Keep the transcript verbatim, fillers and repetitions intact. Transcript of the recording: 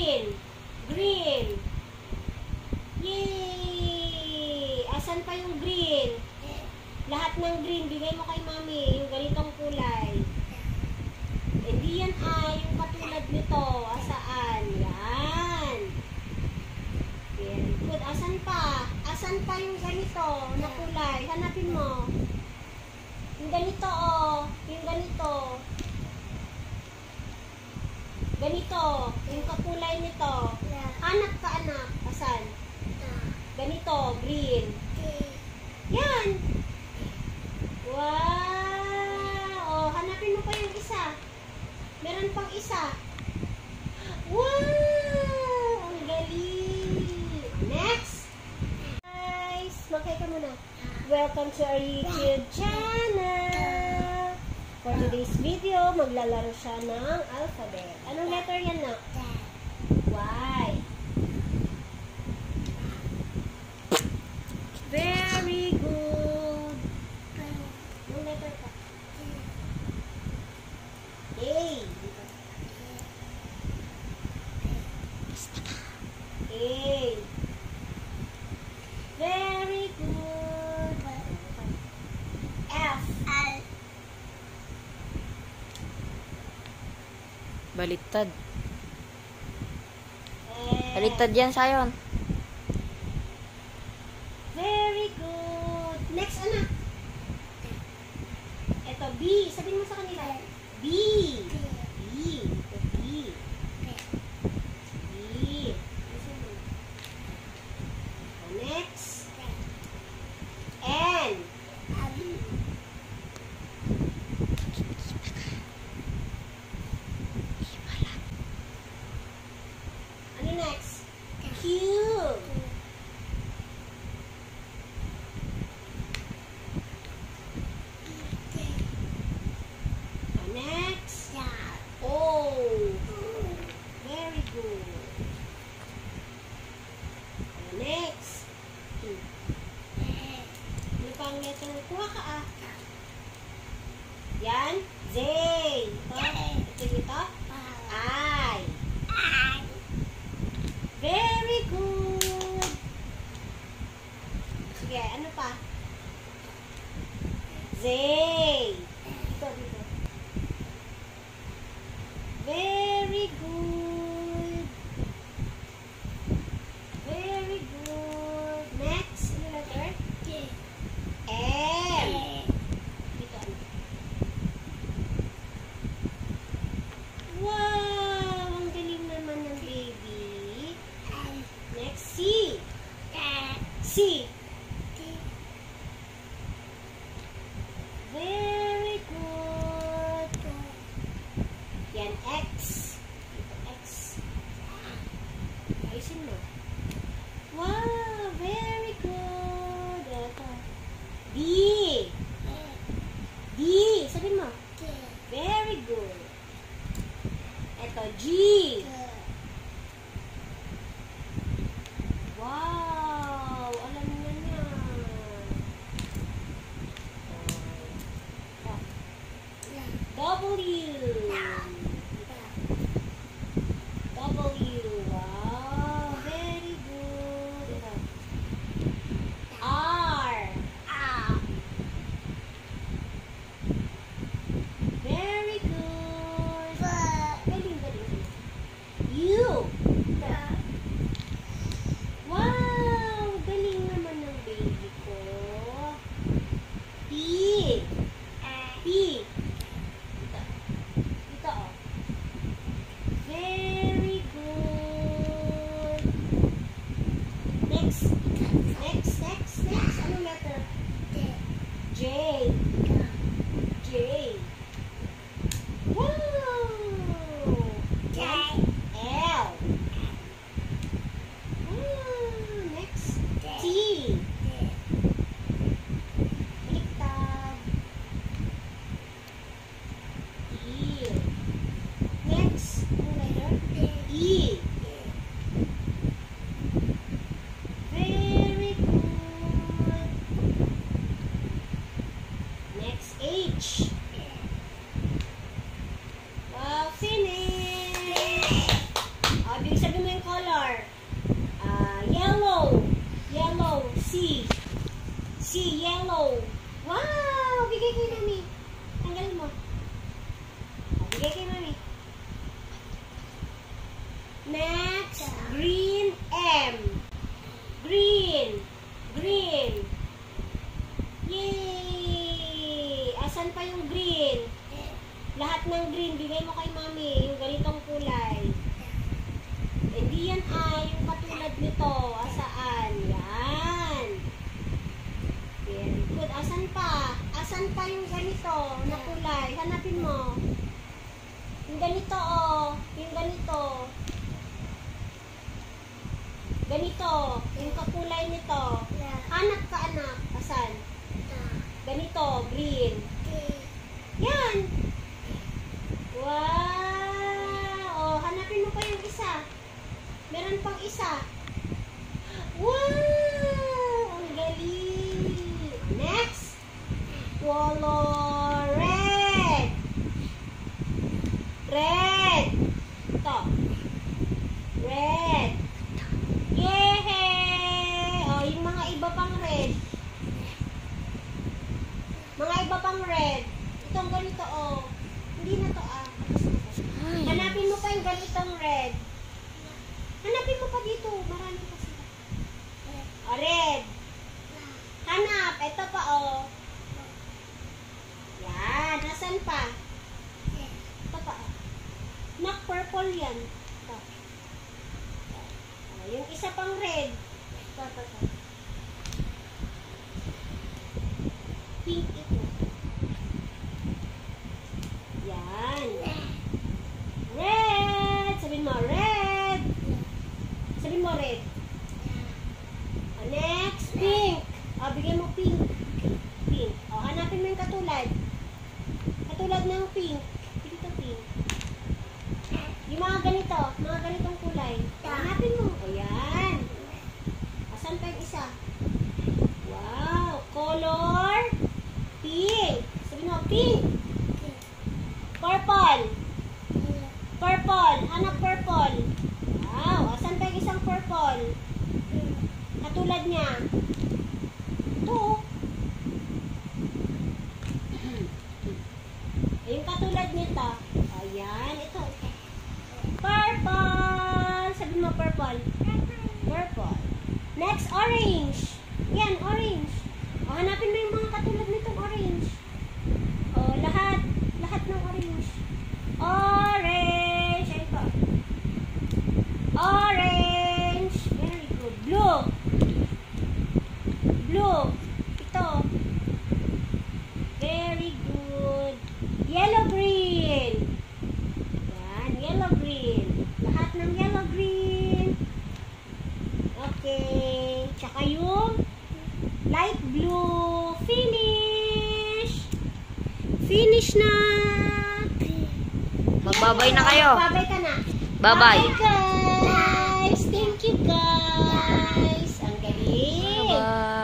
green. Green. Yay! Asan pa yung green? Lahat ng green, bigay mo kay mami. Yung ganitong kulay. Hindi yan ay yung katulad nito. Asaan? Yan. Very good. Asan pa? Asan pa yung ganito na kulay? Hanapin mo. Yung ganito, oh. Yung ganito. Ganito. Yung kakulay nito. Hanap ka, anak. Asan? Ganito. Green. Yan. Wow. Oh, hanapin mo pa yung isa. Meron pang isa. Wow. Ang galing. Next. Guys, makay ka muna. Welcome to our YouTube channel. For today's video, maglalaro siya ng alphabet. Anong letter yan na? Y. Very good. Anong letter ka? A. A. Very good. F. Baliktad. F. Baliktad yan, Sayon. Very good. Next, anak. Ito, B. Sabihin mo sa kanila. B. B. Ito, B. B. Next. N. Ano next? Q. Next. O. Very good. Next. Ano pang letter? Kuha ka ah. Yan. Z. Ito. Ito dito. I. Very good. Sige, ano pa? Z. Dito, dito. Very good. Very good. Next, ano letter? M. Dito, ano? Wow! Ang galing naman ng baby. Next, C. C. Very good. Yan, X. Ito, X. Ayusin mo. Wow, very good. Ito. D. D. Sabihin mo. Very good. Ito, G. Wow, alam na niya. W. W. Wow, very good. R. Very good. Galing, galing. U. Wow, galing naman ng baby ko. P. P. Dito. Dito, oh. Very good. Next. Next, next, next. Anong letter? J. J. Wow! L. Ah, next. T. Baliktad. E. Next. Ano letter? E. Very good. Next, H. Wow, finish. O, Ah, bigay sabi mo yung color. Ah, yellow. Yellow. C. C, yellow. Wow! Bigay kay mami. Tanggalin mo. Ah, bigay kay mami. Next, green M. Green. Green. Yay! Asan pa yung green? Lahat ng green, bigay mo kay mami. Yung ganitong kulay. Hindi yan ah, yung katulad nito. Asaan? Yan. Very good. Asan pa? Asan pa yung ganito na kulay? Hanapin mo. Yung ganito oh. Yung ganito. Ganito. Yung kakulay nito. Hanap ka anak. Asan? Ganito. Green. Yan. Wow. Oh, hanapin mo pa yung isa. Meron pang isa. Wow! Ang galing! Next! Color red! Red! Ito. Red! Yay! Oh, yung mga iba pang red. Mga iba pang red. Itong ganito, oh. Hindi na to, ah. Hanapin mo pa yung ganitong red. Hanapin mo pa dito. Marami pa sila. O, red. Hanap. Ito pa, o. Yan. Nasaan pa? Ito pa, o. Nak, purple yan. Ito. O, yung isa pang red. Ito, ito, ito. Pink ito. Yan. Red. Sabihin mo, red. Sabihin mo, red. O, next, pink. O, bigyan mo pink. Pink. O, hanapin mo yung katulad. Katulad ng pink. Dito pink. Yung mga ganito. Mga ganitong kulay. Hanapin mo. O, yan. Asan pa yung isa? Wow. Color. Pink. Sabihin mo, pink. Purple. Purple. Hanap purple. Wow. Asan pa yung isang purple? Katulad niya. Ito. Yung katulad nito. Ayan. Ito. Purple. Sabi mo purple. Purple. Next, orange. Yan, orange. O, hanapin mo yung mga katulad nitong orange. O, lahat. Lahat ng orange. Orange. Ayun po. Orange. Very good. Blue. Blue. Ito. Very good. Yellow green. Yan. Yellow green. Lahat ng yellow green. Okay. Tsaka yung light blue. Finish. Finish na. Magbabay na kayo. Magbabay ka na. Bye-bye. Bye guys. Thank you guys. Ang galing. Bye.